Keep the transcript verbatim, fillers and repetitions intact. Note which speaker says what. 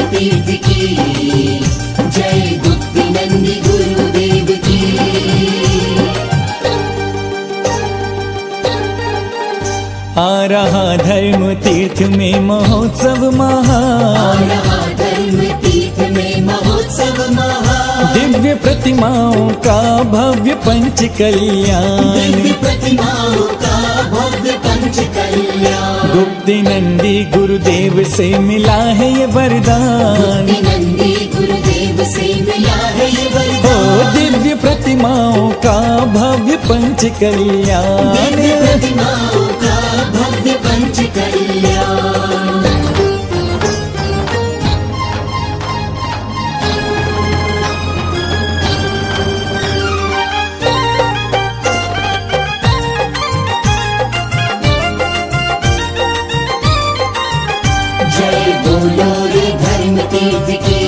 Speaker 1: तीर्थ की, जय गुप्त नंदी गुरुदेव की।
Speaker 2: आ रहा धर्म तीर्थ में महोत्सव महान,
Speaker 1: आ रहा धर्म तीर्थ में महोत्सव महान।
Speaker 2: दिव्य प्रतिमाओं का भव्य पंच कल्याण,
Speaker 1: दिव्य प्रतिमाओं का भव्य पंच कल्याण।
Speaker 2: गुप्त नंदी गुरुदेव से मिला है ये वरदान,
Speaker 1: गुप्त नंदी गुरुदेव से मिला है ये
Speaker 2: ओ
Speaker 1: वरदान।
Speaker 2: दिव्य प्रतिमाओं का भव्य पंच कल्याण।
Speaker 1: दिव्य प्रतिमाओं का भव्य पंच कल्याण। जय बोलो रे धर्म तीर्थ की,